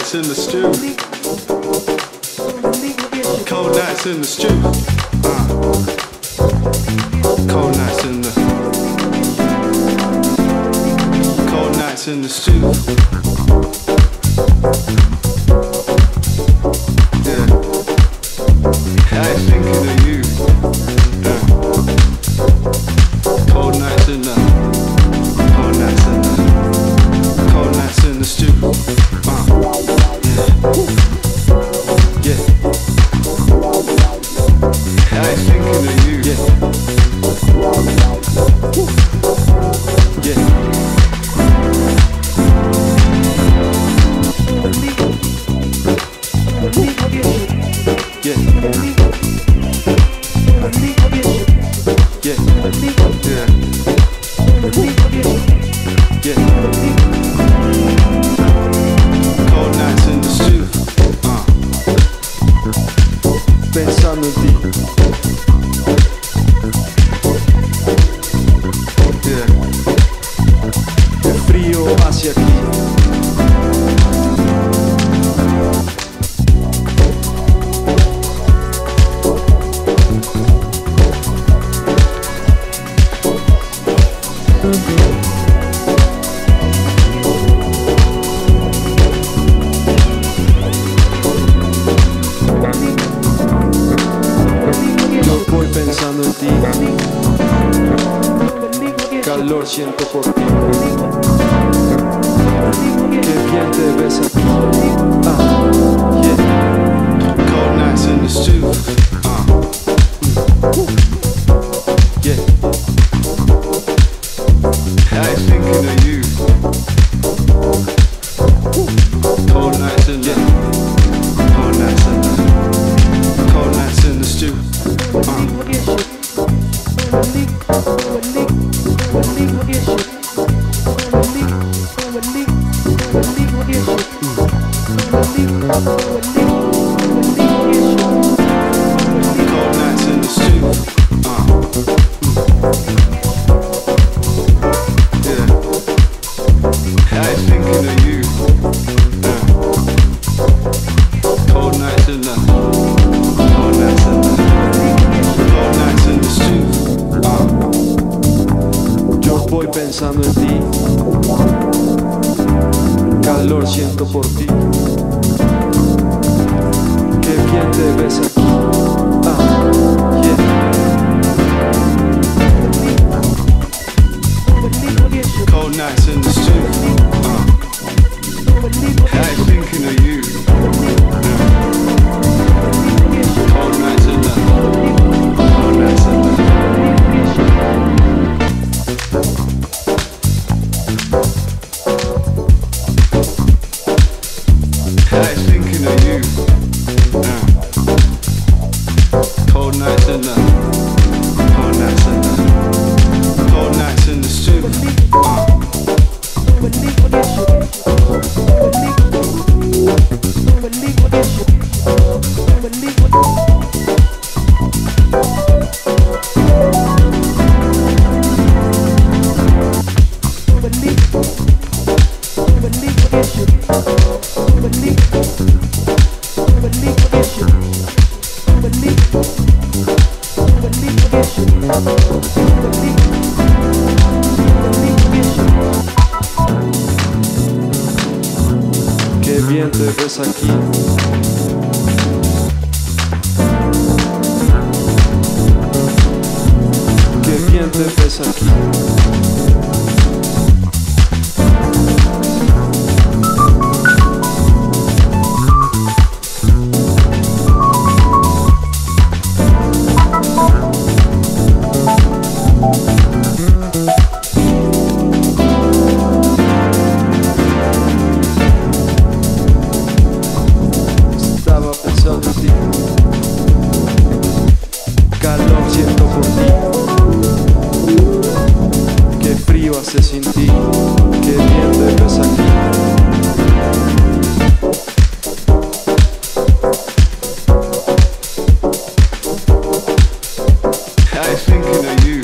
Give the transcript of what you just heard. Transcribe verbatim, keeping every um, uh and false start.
nights in the stew. Cold nights in the stew. Uh. Cold nights in the. Cold nights in the stew. Yeah. I ain't thinking of you. Yeah. Cold nights in the. Cold nights in the. Cold nights in the stew. Uh. Yeah. Yeah. I ain't thinking of you. Yeah. Yeah. Pensando en ti. Yeah. El frío hacia aquí. Pensando en ti, calor siento por ti. Qué bien te ves aquí. Ah, yeah. Cold nights in the stew. Uh. Yeah. I ain't thinking of you. Cold nights in the. Cold nights in the. Cold nights in the stew. Uh. Pensando en ti, calor siento por ti. Qué bien te ves aquí. Ah, yeah. Cold nights in the stew. Uh. I ain't thinking of you. Cold nights in the. Cold nights in the. I ain't thinking of you. Uh. Cold nights in the. Cold nights in the. Cold nights in the stew. Uh. Qué bien te ves aquí. Qué bien te ves aquí. Calor siento por ti. Qué frío hace sin ti. Qué bien te ves aquí. I ain't thinking of you.